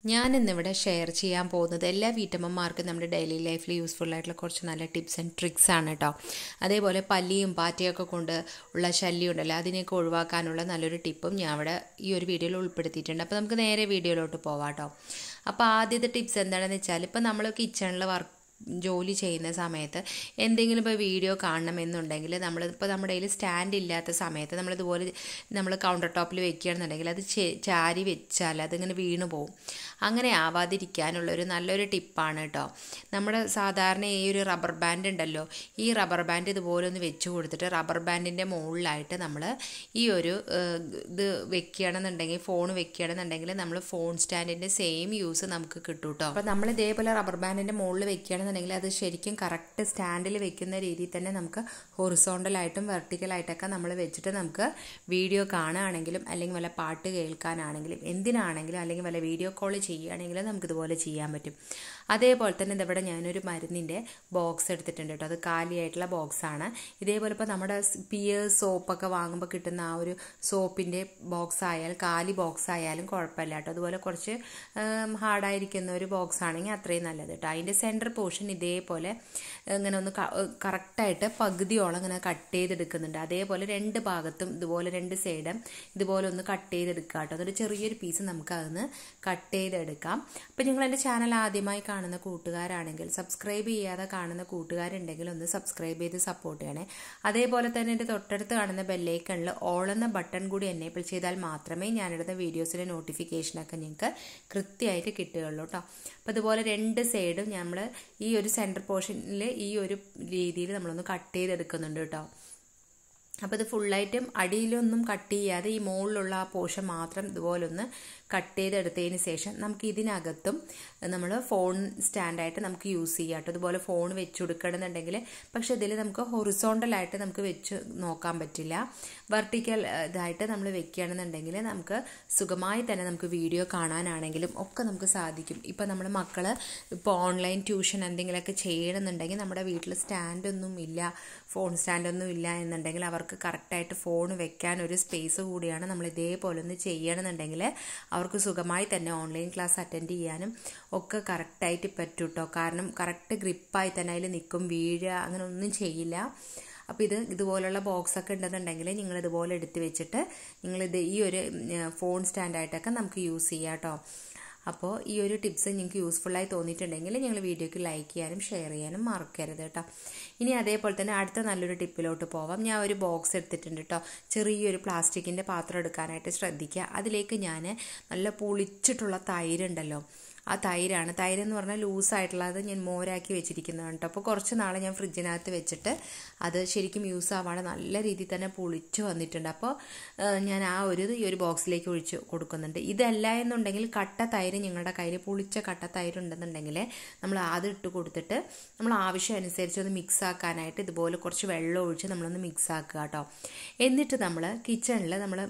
ഞാൻ ഇന്നിവിടെ ഷെയർ ചെയ്യാൻ പോകുന്നത് എല്ലാ വീട്ടമ്മമാർക്കും നമ്മുടെ ഡെയിലി ലൈഫിൽ യൂസ്ഫുൾ ആയിട്ടുള്ള കുറച്ച് നല്ല ടിപ്സ് ആൻഡ് ട്രിക്സ് ആണ് കേട്ടോ. അതേപോലെ പല്ലിയും പാറ്റയൊക്കെ കൊണ്ട് ഉള്ള ശല്യം ഉണ്ടല്ലോ, അതിനെയൊക്കെ ഒഴിവാക്കാനുള്ള നല്ലൊരു ടിപ്പും ഞാൻ ഇവിടെ ഈ ഒരു വീഡിയോയിൽ ഉൾപ്പെടുത്തിയിട്ടുണ്ട്. അപ്പോൾ നമുക്ക് നേരെ വീഡിയോയിലോട്ട് പോവാം കേട്ടോ. അപ്പോൾ ആദ്യത്തെ ടിപ്സ് എന്താണെന്ന് വെച്ചാൽ, ഇപ്പോൾ നമ്മൾ കിച്ചണിൽ ജോലി ചെയ്യുന്ന സമയത്ത് എന്തെങ്കിലും ഇപ്പോൾ വീഡിയോ കാണണമെന്നുണ്ടെങ്കിൽ നമ്മളിപ്പോൾ നമ്മുടെ കയ്യിൽ സ്റ്റാൻഡ് ഇല്ലാത്ത സമയത്ത് നമ്മളിതുപോലെ നമ്മൾ കൗണ്ടർ ടോപ്പിൽ വെക്കുകയാണെന്നുണ്ടെങ്കിൽ അത് ചാരി വെച്ചാൽ അതിങ്ങനെ വീണു പോകും. അങ്ങനെ ആവാതിരിക്കാനുള്ളൊരു നല്ലൊരു ടിപ്പാണ് കേട്ടോ. നമ്മുടെ സാധാരണ ഈ ഒരു റബ്ബർ ബാൻഡ് ഉണ്ടല്ലോ, ഈ റബ്ബർ ബാൻഡ് ഇതുപോലെ ഒന്ന് വെച്ച് കൊടുത്തിട്ട് റബ്ബർ ബാൻഡിൻ്റെ മുകളിലായിട്ട് നമ്മൾ ഈ ഒരു ഇത് വെക്കുകയാണെന്നുണ്ടെങ്കിൽ, ഫോൺ വെക്കുകയാണെന്നുണ്ടെങ്കിൽ നമ്മൾ ഫോൺ സ്റ്റാൻഡിൻ്റെ സെയിം യൂസ് നമുക്ക് കിട്ടും കേട്ടോ. അപ്പോൾ നമ്മൾ ഇതേപോലെ റബ്ബർ ബാൻഡിൻ്റെ മുകളിൽ വെക്കുകയാണെന്നുണ്ടെങ്കിൽ അത് ശരിക്കും കറക്റ്റ് സ്റ്റാൻഡിൽ വെക്കുന്ന രീതിയിൽ തന്നെ നമുക്ക് ഹൊറിസോണ്ടലായിട്ടും വെർട്ടിക്കലായിട്ടൊക്കെ നമ്മൾ വെച്ചിട്ട് നമുക്ക് വീഡിയോ കാണുകയാണെങ്കിലും അല്ലെങ്കിൽ വല്ല പാട്ട് കേൾക്കാനാണെങ്കിലും എന്തിനാണെങ്കിലും അല്ലെങ്കിൽ വല്ല വീഡിയോ കോൾ ചെയ്യുകയാണെങ്കിലും നമുക്കിതുപോലെ ചെയ്യാൻ പറ്റും. അതേപോലെ തന്നെ ഇവിടെ ഞാനൊരു മരുന്നിൻ്റെ ബോക്സ് എടുത്തിട്ടുണ്ട് കേട്ടോ. അത് കാലിയായിട്ടുള്ള ബോക്സാണ്. ഇതേപോലെ ഇപ്പോൾ നമ്മുടെ പിയേഴ്സ് സോപ്പൊക്കെ വാങ്ങുമ്പോൾ കിട്ടുന്ന ആ ഒരു സോപ്പിൻ്റെ ബോക്സ് ആയാലും കാലി ബോക്സ് ആയാലും കുഴപ്പമില്ല കേട്ടോ. അതുപോലെ കുറച്ച് ഹാർഡായിരിക്കുന്ന ഒരു ബോക്സ് ആണെങ്കിൽ അത്രയും നല്ലത് കേട്ടോ. അതിൻ്റെ സെൻറ്റർ പോർഷൻ ഇതേപോലെ ഇങ്ങനെ ഒന്ന് കറക്റ്റായിട്ട് പകുതിയോളം ഇങ്ങനെ കട്ട് ചെയ്തെടുക്കുന്നുണ്ട്. അതേപോലെ രണ്ട് ഭാഗത്തും ഇതുപോലെ രണ്ട് സൈഡും ഇതുപോലെ ഒന്ന് കട്ട് ചെയ്തെടുക്കുക കേട്ടോ. അതൊരു ചെറിയൊരു പീസ് നമുക്ക് അതിന് കട്ട് ചെയ്തെടുക്കാം. അപ്പോൾ നിങ്ങൾ എൻ്റെ ചാനൽ ആദ്യമായി കാണുന്ന കൂട്ടുകാരാണെങ്കിൽ, സബ്സ്ക്രൈബ് ചെയ്യാതെ കാണുന്ന കൂട്ടുകാരുണ്ടെങ്കിൽ ഒന്ന് സബ്സ്ക്രൈബ് ചെയ്ത് സപ്പോർട്ട് ചെയ്യണേ. അതേപോലെ തന്നെ എൻ്റെ തൊട്ടടുത്ത് കാണുന്ന ബെല്ലൈക്കണിൽ ഓൾ എന്ന ബട്ടൺ കൂടി എനേബിൾ ചെയ്താൽ മാത്രമേ ഞാനിടുന്ന വീഡിയോസിൻ്റെ നോട്ടിഫിക്കേഷനൊക്കെ നിങ്ങൾക്ക് കൃത്യമായിട്ട് കിട്ടുകയുള്ളൂ കേട്ടോ. അപ്പോൾ അതുപോലെ രണ്ട് സൈഡും നമ്മൾ ഈ ഒരു സെൻറ്റർ പോർഷനിൽ ഈ ഒരു രീതിയിൽ നമ്മളൊന്ന് കട്ട് ചെയ്തെടുക്കുന്നുണ്ട് കേട്ടോ. അപ്പോൾ ഇത് ഫുള്ളായിട്ടും അടിയിലൊന്നും കട്ട് ചെയ്യാതെ ഈ മുകളിലുള്ള ആ പോർഷൻ മാത്രം ഇതുപോലെ ഒന്ന് കട്ട് ചെയ്തെടുത്തതിന് ശേഷം നമുക്ക് ഇതിനകത്തും നമ്മൾ ഫോൺ സ്റ്റാൻഡായിട്ട് നമുക്ക് യൂസ് ചെയ്യാം കേട്ടോ. ഇതുപോലെ ഫോൺ വെച്ച് കൊടുക്കണമെന്നുണ്ടെങ്കിൽ, പക്ഷെ ഇതിൽ നമുക്ക് ഹൊറിസോണ്ടലായിട്ട് നമുക്ക് വെച്ച് നോക്കാൻ പറ്റില്ല. വെർട്ടിക്കൽ ഇതായിട്ട് നമ്മൾ വെക്കുകയാണെന്നുണ്ടെങ്കിൽ നമുക്ക് സുഖമായി തന്നെ നമുക്ക് വീഡിയോ കാണാനാണെങ്കിലും ഒക്കെ നമുക്ക് സാധിക്കും. ഇപ്പം നമ്മുടെ മക്കൾ ഇപ്പോൾ ഓൺലൈൻ ട്യൂഷൻ എന്തെങ്കിലുമൊക്കെ ചെയ്യണമെന്നുണ്ടെങ്കിൽ നമ്മുടെ വീട്ടിൽ സ്റ്റാൻഡൊന്നും ഇല്ല, ഫോൺ സ്റ്റാൻഡൊന്നും ഇല്ല എന്നുണ്ടെങ്കിൽ അവർക്ക് കറക്റ്റായിട്ട് ഫോൺ വെക്കാൻ ഒരു സ്പേസ് കൂടിയാണ് നമ്മൾ ഇതേപോലെ ഒന്ന് ചെയ്യണമെന്നുണ്ടെങ്കിൽ അവർക്ക് സുഖമായി തന്നെ ഓൺലൈൻ ക്ലാസ് അറ്റൻഡ് ചെയ്യാനും ഒക്കെ കറക്റ്റായിട്ട് പറ്റും കേട്ടോ. കാരണം കറക്റ്റ് ഗ്രിപ്പായി തന്നെ അതിൽ നിൽക്കും, വീഴുക അങ്ങനെ ഒന്നും ചെയ്യില്ല. അപ്പോൾ ഇതുപോലുള്ള ബോക്സൊക്കെ ഉണ്ടെന്നുണ്ടെങ്കിൽ നിങ്ങൾ ഇതുപോലെ എടുത്ത് വെച്ചിട്ട് നിങ്ങളിത് ഈ ഒരു ഫോൺ സ്റ്റാൻഡായിട്ടൊക്കെ നമുക്ക് യൂസ് ചെയ്യാം കേട്ടോ. അപ്പോൾ ഈ ഒരു ടിപ്സ് നിങ്ങൾക്ക് യൂസ്ഫുള്ളായി തോന്നിയിട്ടുണ്ടെങ്കിൽ നിങ്ങൾ വീഡിയോയ്ക്ക് ലൈക്ക് ചെയ്യാനും ഷെയർ ചെയ്യാനും മറക്കരുത് കേട്ടോ. ഇനി അതേപോലെ തന്നെ അടുത്ത നല്ലൊരു ടിപ്പിലോട്ട് പോവാം. ഞാൻ ഒരു ബോക്സ് എടുത്തിട്ടുണ്ട് കേട്ടോ. ചെറിയൊരു പ്ലാസ്റ്റിക്കിൻ്റെ പാത്രം എടുക്കാനായിട്ട് ശ്രദ്ധിക്കുക. അതിലേക്ക് ഞാൻ നല്ല പുളിച്ചിട്ടുള്ള തൈരുണ്ടല്ലോ, ആ തൈരാണ്. തൈരെന്ന് പറഞ്ഞാൽ ലൂസായിട്ടുള്ളത് ഞാൻ മോരാക്കി വെച്ചിരിക്കുന്നതാണ് കേട്ടോ. അപ്പോൾ കുറച്ച് നാൾ ഞാൻ ഫ്രിഡ്ജിനകത്ത് വെച്ചിട്ട് അത് ശരിക്കും യൂസ് ആവാതെ നല്ല രീതിയിൽ തന്നെ പുളിച്ച് വന്നിട്ടുണ്ട്. അപ്പോൾ ഞാൻ ഈ ഒരു ബോക്സിലേക്ക് ഒഴിച്ച് കൊടുക്കുന്നുണ്ട്. ഇതല്ല എന്നുണ്ടെങ്കിൽ കട്ട തൈര് നിങ്ങളുടെ കയ്യിൽ പുളിച്ച കട്ട തൈര് ഉണ്ടെന്നുണ്ടെങ്കിൽ നമ്മൾ അത് ഇട്ട് കൊടുത്തിട്ട് നമ്മൾ ആവശ്യം അനുസരിച്ച് ഒന്ന് മിക്സ് ആക്കാനായിട്ട് ഇതുപോലെ കുറച്ച് വെള്ളം ഒഴിച്ച് നമ്മളൊന്ന് മിക്സ് ആക്കുക കേട്ടോ. എന്നിട്ട് നമ്മൾ കിച്ചണിൽ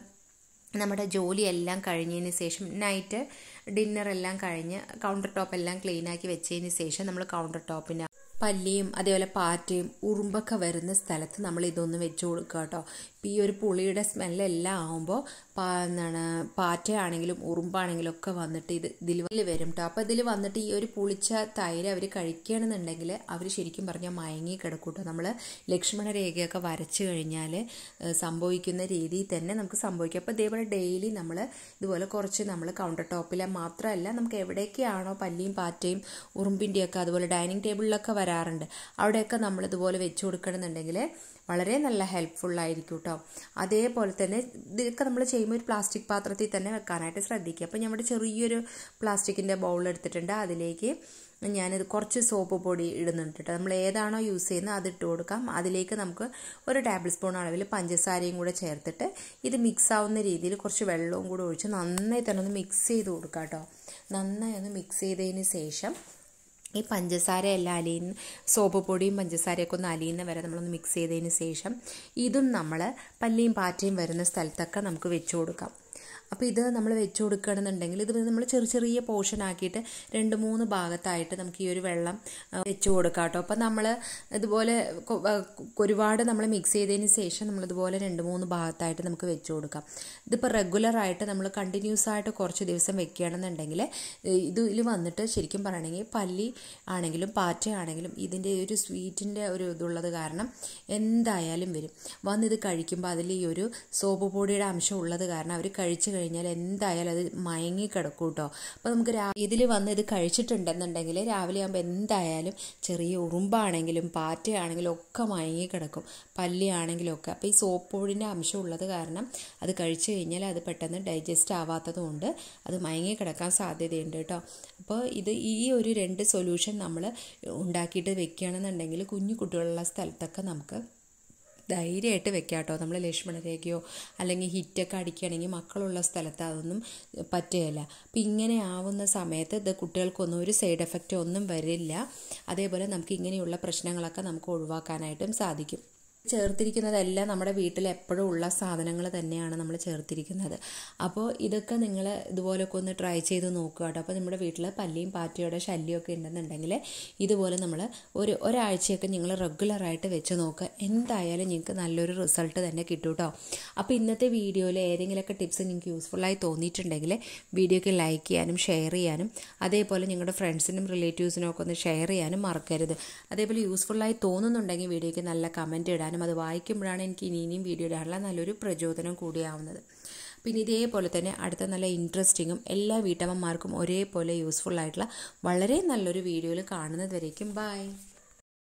നമ്മുടെ ജോലിയെല്ലാം കഴിഞ്ഞതിന് ശേഷം നൈറ്റ് ഡിന്നറെല്ലാം കഴിഞ്ഞ് കൗണ്ടർ ടോപ്പ് എല്ലാം ക്ലീനാക്കി വെച്ചതിന് ശേഷം നമ്മൾ കൗണ്ടർ ടോപ്പിന് പല്ലിയും അതേപോലെ പാറ്റയും ഉറുമ്പൊക്കെ വരുന്ന സ്ഥലത്ത് നമ്മൾ ഇതൊന്ന് വെച്ച് കൊടുക്കുക കേട്ടോ. ഈ ഒരു പുളിയുടെ സ്മെല്ലെല്ലാം ആകുമ്പോൾ പാറ്റയാണെങ്കിലും ഉറുമ്പാണെങ്കിലും ഒക്കെ വന്നിട്ട് ഇതിൽ വരും കേട്ടോ. അപ്പോൾ ഇതിൽ വന്നിട്ട് ഈ ഒരു പുളിച്ച തൈര് അവർ കഴിക്കുകയാണെന്നുണ്ടെങ്കിൽ അവർ ശരിക്കും പറഞ്ഞാൽ മയങ്ങി കിടക്കും കേട്ടോ. നമ്മൾ ലക്ഷ്മണ രേഖയൊക്കെ വരച്ച് കഴിഞ്ഞാൽ സംഭവിക്കുന്ന രീതിയിൽ തന്നെ നമുക്ക് സംഭവിക്കും. അപ്പോൾ ഇതേപോലെ ഡെയിലി നമ്മൾ ഇതുപോലെ കുറച്ച് നമ്മൾ കൗണ്ടർ ടോപ്പിൽ മാത്രമല്ല, നമുക്ക് എവിടേക്കാണോ പല്ലിയും പാറ്റയും ഉറുമ്പിൻ്റെയൊക്കെ അതുപോലെ ഡൈനിങ് ടേബിളിലൊക്കെ വരാറുണ്ട്, അവിടെയൊക്കെ നമ്മളിതുപോലെ വെച്ച് കൊടുക്കണമെന്നുണ്ടെങ്കിൽ വളരെ നല്ല ഹെൽപ്ഫുള്ളായിരിക്കും കേട്ടോ. അതേപോലെ തന്നെ ഇതൊക്കെ നമ്മൾ ചെയ്യുമ്പോൾ ഒരു പ്ലാസ്റ്റിക് പാത്രത്തിൽ തന്നെ വെക്കാനായിട്ട് ശ്രദ്ധിക്കുക. അപ്പോൾ നമ്മുടെ ചെറിയൊരു പ്ലാസ്റ്റിക്കിൻ്റെ ബൗൾ എടുത്തിട്ടുണ്ട്. അതിലേക്ക് ഞാനിത് കുറച്ച് സോപ്പ് പൊടി ഇടുന്നുണ്ട് കേട്ടോ. നമ്മൾ ഏതാണോ യൂസ് ചെയ്യുന്നത് അത് ഇട്ട് കൊടുക്കാം. അതിലേക്ക് നമുക്ക് ഒരു ടേബിൾ സ്പൂൺ അളവിൽ പഞ്ചസാരയും കൂടെ ചേർത്തിട്ട് ഇത് മിക്സ് ആവുന്ന രീതിയിൽ കുറച്ച് വെള്ളവും കൂടെ ഒഴിച്ച് നന്നായി തന്നെ ഒന്ന് മിക്സ് ചെയ്ത് കൊടുക്കാം കേട്ടോ. നന്നായി ഒന്ന് മിക്സ് ചെയ്തതിന് ശേഷം ഈ പഞ്ചസാരയെല്ലാം അലിയുന്ന സോപ്പ് പൊടിയും പഞ്ചസാരയൊക്കെ ഒന്ന് അലിയുന്ന വരെ നമ്മളൊന്ന് മിക്സ് ചെയ്തതിന് ശേഷം ഇതും നമ്മൾ പല്ലിയും പാറ്റയും വരുന്ന സ്ഥലത്തൊക്കെ നമുക്ക് വെച്ച് കൊടുക്കാം. അപ്പോൾ ഇത് നമ്മൾ വെച്ച് കൊടുക്കുകയാണെന്നുണ്ടെങ്കിൽ ഇത് നമ്മൾ ചെറിയ ചെറിയ പോർഷൻ ആക്കിയിട്ട് 2-3 ഭാഗത്തായിട്ട് നമുക്ക് ഈ ഒരു വെള്ളം വെച്ച് കൊടുക്കാം കേട്ടോ. അപ്പം നമ്മൾ ഇതുപോലെ ഒരുപാട് നമ്മൾ മിക്സ് ചെയ്തതിന് ശേഷം നമ്മളിതുപോലെ 2-3 ഭാഗത്തായിട്ട് നമുക്ക് വെച്ച് കൊടുക്കാം. ഇതിപ്പോൾ റെഗുലറായിട്ട് നമ്മൾ കണ്ടിന്യൂസ് ആയിട്ട് കുറച്ച് ദിവസം വെക്കുകയാണെന്നുണ്ടെങ്കിൽ ഇതിൽ വന്നിട്ട് ശരിക്കും പറയണമെങ്കിൽ പല്ലി ആണെങ്കിലും പാറ്റയാണെങ്കിലും ഇതിൻ്റെ ഒരു സ്വീറ്റിൻ്റെ ഒരു ഇതുള്ളത് കാരണം എന്തായാലും വരും. വന്നിത് കഴിക്കുമ്പോൾ അതിൽ ഈ ഒരു സോപ്പ് പൊടിയുടെ അംശം ഉള്ളത് കാരണം അവർ കഴിച്ചു കഴിഞ്ഞാൽ എന്തായാലും അത് മയങ്ങി കിടക്കും കേട്ടോ. അപ്പോൾ നമുക്ക് ഇതിൽ വന്ന് ഇത് കഴിച്ചിട്ടുണ്ടെന്നുണ്ടെങ്കിൽ രാവിലെ ആകുമ്പോൾ എന്തായാലും ചെറിയ ഉറുമ്പാണെങ്കിലും പാറ്റയാണെങ്കിലും ഒക്കെ മയങ്ങി കിടക്കും, പല്ലിയാണെങ്കിലും ഒക്കെ. അപ്പോൾ ഈ സോപ്പ് പൊടിൻ്റെ അംശം ഉള്ളത് കാരണം അത് കഴിച്ചു കഴിഞ്ഞാൽ അത് പെട്ടെന്ന് ഡൈജസ്റ്റ് ആവാത്തത് കൊണ്ട് അത് മയങ്ങി കിടക്കാൻ സാധ്യതയുണ്ട് കേട്ടോ. അപ്പോൾ ഈ ഒരു 2 സൊല്യൂഷൻ നമ്മൾ ഉണ്ടാക്കിയിട്ട് വെക്കുകയാണെന്നുണ്ടെങ്കിൽ കുഞ്ഞു കുട്ടികളുള്ള സ്ഥലത്തൊക്കെ നമുക്ക് ധൈര്യമായിട്ട് വെക്കാം കേട്ടോ. നമ്മൾ ലക്ഷ്മണരേഖയോ അല്ലെങ്കിൽ ഹിറ്റൊക്കെ അടിക്കുകയാണെങ്കിൽ മക്കളുള്ള സ്ഥലത്ത് അതൊന്നും പറ്റുകയില്ല. അപ്പം ഇങ്ങനെ ആവുന്ന സമയത്ത് ഇത് കുട്ടികൾക്കൊന്നും ഒരു സൈഡ് എഫക്റ്റ് ഒന്നും വരില്ല. അതേപോലെ നമുക്ക് ഇങ്ങനെയുള്ള പ്രശ്നങ്ങളൊക്കെ നമുക്ക് ഒഴിവാക്കാനായിട്ടും സാധിക്കും. ചേർത്തിരിക്കുന്നതെല്ലാം നമ്മുടെ വീട്ടിൽ എപ്പോഴും ഉള്ള സാധനങ്ങൾ തന്നെയാണ് നമ്മൾ ചേർത്തിരിക്കുന്നത്. അപ്പോൾ ഇതൊക്കെ നിങ്ങൾ ഇതുപോലൊക്കെ ഒന്ന് ട്രൈ ചെയ്ത് നോക്കുക കേട്ടോ. അപ്പോൾ നമ്മുടെ വീട്ടിൽ പല്ലിയും പാറ്റയുടെ ശല്യമൊക്കെ ഉണ്ടെന്നുണ്ടെങ്കിൽ ഇതുപോലെ നമ്മൾ ഒരാഴ്ചയൊക്കെ നിങ്ങൾ റെഗുലറായിട്ട് വെച്ച് നോക്കുക. എന്തായാലും നിങ്ങൾക്ക് നല്ലൊരു റിസൾട്ട് തന്നെ കിട്ടും കേട്ടോ. അപ്പോൾ ഇന്നത്തെ വീഡിയോയിൽ ഏതെങ്കിലുമൊക്കെ ടിപ്സ് നിങ്ങൾക്ക് യൂസ്ഫുള്ളായി തോന്നിയിട്ടുണ്ടെങ്കിൽ വീഡിയോയ്ക്ക് ലൈക്ക് ചെയ്യാനും ഷെയർ ചെയ്യാനും അതേപോലെ നിങ്ങളുടെ ഫ്രണ്ട്സിനും റിലേറ്റീവ്സിനും ഒക്കെ ഒന്ന് ഷെയർ ചെയ്യാനും മറക്കരുത്. അതേപോലെ യൂസ്ഫുള്ളായി തോന്നുന്നുണ്ടെങ്കിൽ വീഡിയോയ്ക്ക് നല്ല കമൻറ്റ് ഇടാനും അത് വായിക്കുമ്പോഴാണ് എനിക്ക് ഇനിയും വീഡിയോ ഇടാനുള്ള നല്ലൊരു പ്രചോദനം കൂടിയാവുന്നത്. പിന്നെ ഇതേപോലെ തന്നെ അടുത്ത നല്ല ഇൻട്രസ്റ്റിങ്ങും എല്ലാ വീട്ടമ്മമാർക്കും ഒരേപോലെ യൂസ്ഫുൾ ആയിട്ടുള്ള വളരെ നല്ലൊരു വീഡിയോയിൽ കാണുന്നത് വരേക്കും ബൈ.